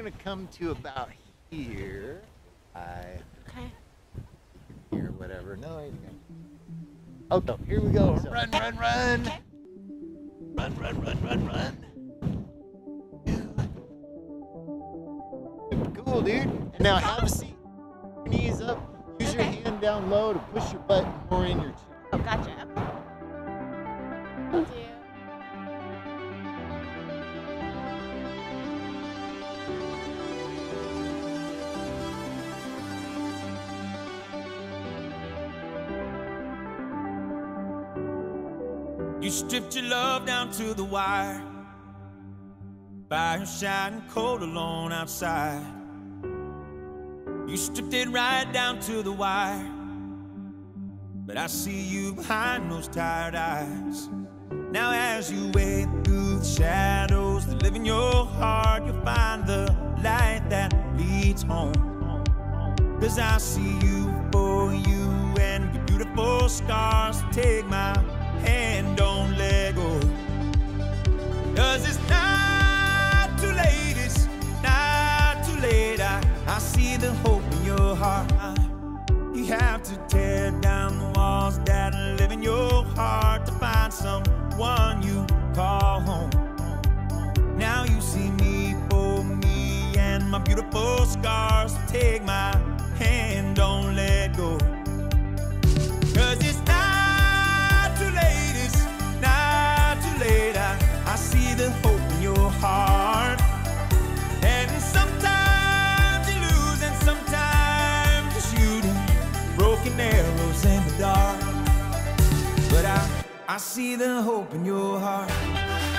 gonna come to about here. Okay. Here, whatever. No, you're gonna. Oh, no, here we go. Run, run, run. Okay. Run, run, run, run, run. Cool, dude. And now have a seat. Your knees up. Use your hand down low to push your butt more in your chair. Oh, gotcha. Okay. Thank you. You stripped your love down to the wire. Fire shining cold alone outside. You stripped it right down to the wire. But I see you behind those tired eyes. Now as you wade through the shadows that live in your heart, you'll find the light that leads home. 'Cause I see you for you and your beautiful scars. Take my hand, don't let go. 'Cause it's not too late, it's not too late. I see the hope in your heart. You have to tear down the walls that live in your heart to find someone you call home. Now you see me for me and my beautiful scars. Take my hand, don't let go. 'Cause it's not too late, it's not too late. I see the hope in your heart. And sometimes you lose and sometimes you're shooting broken arrows in the dark. But I see the hope in your heart.